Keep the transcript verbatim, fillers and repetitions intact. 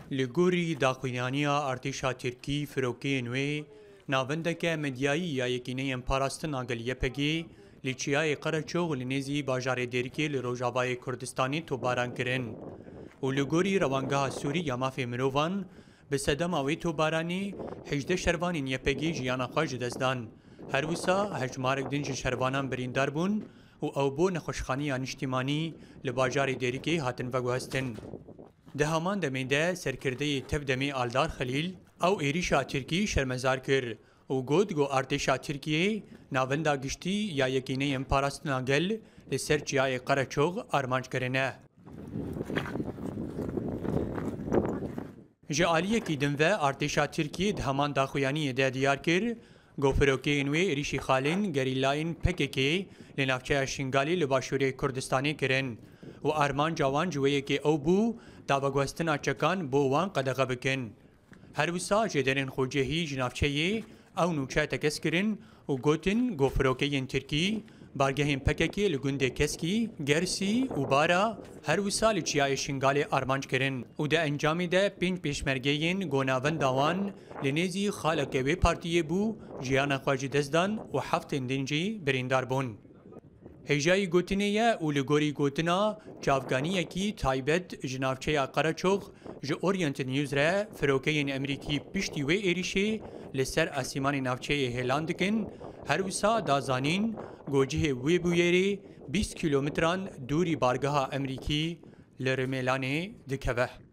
لگوری داخوینانیا ارتشا ترکی فروکی نوی ناوندک مدیایی یا یکینه پاراستن آگل یپگی لیچیای قرچوغ لنیزی باجار دیرکی لروجاوای کردستانی تو باران کرن و لگوری روانگاه سوری یا مافی مروان به صدم آوی تو بارانی هجده شروان یپگی جیانا خواج دزدان هر وسا هجمارک دنج شروانان بریندار بون و او بو نخوشخانی انشتیمانی لباجار دیرکی هاتن وگوهستن ده همان دمینده سرکرده تب دمی آلدار خلیل او ایریشا ترکی شرمزار کر و گود گو ارتشا ترکیه ناوندا گشتی یا یکینه امپاراستنا گل لسر جیای قرچوغ آرمانج کرنه. جعالیه کی دنوه ارتشا ترکیه ده همان داخویانی ده دیار کر گو فروکی انوی ایریشی خالین گریلاین پککی لنافچه شنگالی لباشوری کردستانی کرن و آرمان جوان جویه که او بو داوگوستنا چکان بو وان قدغه بکن. هر وسا جدرن خوجهی جنافچه او نوچه تکس کرن و گوتن گو فروکین ترکی بارگهین پککی لگنده کسکی گرسی و بارا هر وسا لچیای شنگال آرمانج کرن و ده انجامی ده پینج پیشمرگین گوناون داوان لنیزی خالق وی پارتیه بو جیان خواج دزدان و هفت دنجی بریندار بون. هجای گوتنیه و لگوری گوتنا چافگانیه کی تایبت جنافچه قرچوغ جو اورینت نیوز را فروکین امریکی پشتی و ایریشه لسر اسیمان نافچه هلاندکن هر وسا دازانین گوجه وی بویری بیست کیلومتران دوری بارگاه امریکی لرملانه دکوه.